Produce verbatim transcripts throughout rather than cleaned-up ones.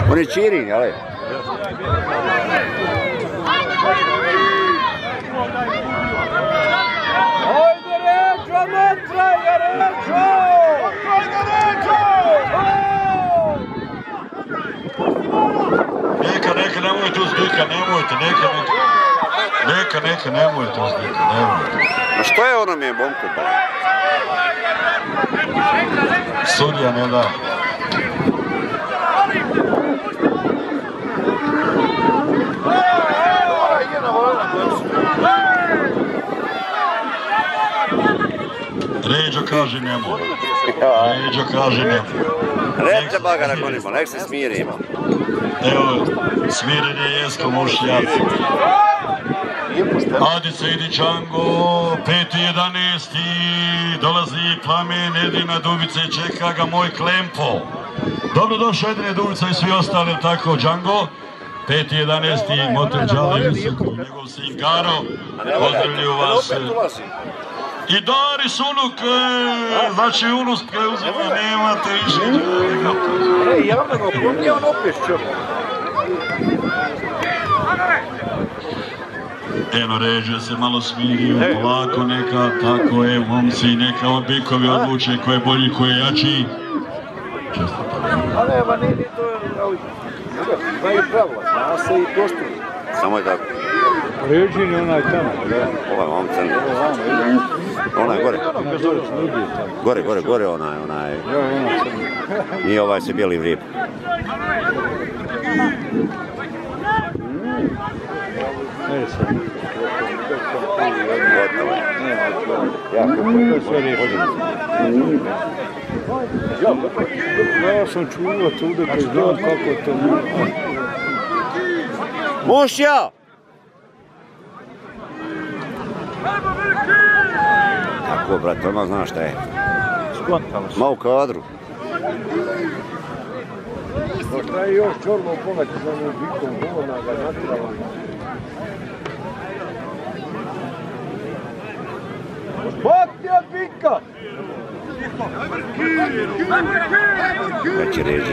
On je Čirin, ali? Ajde Ređo, ne traje Ređo! Ajde Ređo! Neka, neka, nemojte uzbika, nemojte, neka, neka. Neka, neka, nemojte uzbika, nemojte. A što je ono mi je bomku bala? Sudija ne da. Ređo kaže nemoj. Ređo kaže nemoj. Ređa bagara konimo, nek se smirimo. Evo, smiren je Jesko Mušija. Adice idi Čango, peti jedanesti, dolazi Plamen, Edina Dubica i čeka ga moj Klempo. Dobro došao Edine Dubica i svi ostali, tako Džango. peti jedanesti, motor Đale Visoko, njegov sin Garo, pozdravljuju vas. I Daris unuk, znači unuk preuzima, nemate više. Ej, javno ga, pomnije on opet čovjek. Eno, Ređe se malo smirio, polako neka, tako je, momci, neka od bikovi odluče ko je bolji, ko je jači. Ali evo, nije ni to, znaju pravila, zna se i poštuju. Samo je tako. Ređin je onaj tamo, da. Ovaj vam crni. Onaj gore. Gore, gore, gore onaj, onaj. Nije ovaj se bijeli vrijep. Gotovo je. Ja sam čuo tude koji znam kako to... Mušija! Tako, brate, odmah znaš šta je. Ma u kadru. Šta je još čorno pomati za moj bikom, govona ga natirala. Bati od bika! Veći ređi.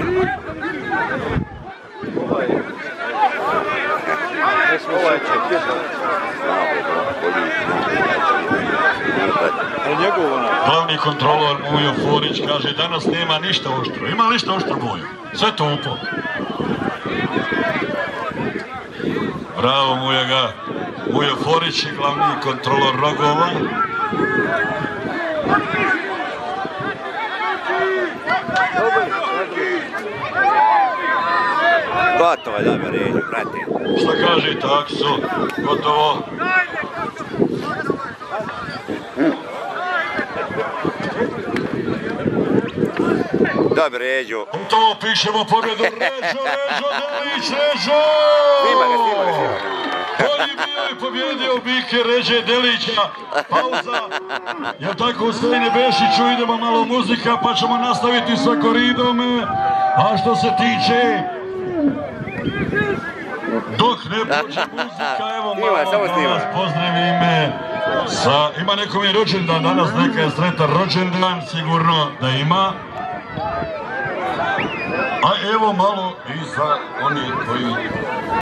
Ovaj će pjetan. Glavni kontrolor Mujo Forić kaže danas nema ništa oštro. Ima ništa oštro Mujo? Sve to upo. Bravo Mujo ga. Mujo Forić je glavni kontrolor rogova. Gotovo je da me ređu, brate. Šta kaže takso? Gotovo. Dobre, Ređo. To pišemo pobjedu. Ređo, Ređo, Delić, Ređo! Snima ga, snima ga, snima ga. Koji bio je pobjedio bike Ređe Delića. Pauza. Jel tako, Ustajine Bešiću, idemo malo muzika pa ćemo nastaviti sa koridom. A što se tiče... Dok ne pođe muzika, evo malo nas pozdravim. Sa, ima nekom je rođendan, danas neka je sretan rođendan, sigurno da ima. A evo malo i za oni koji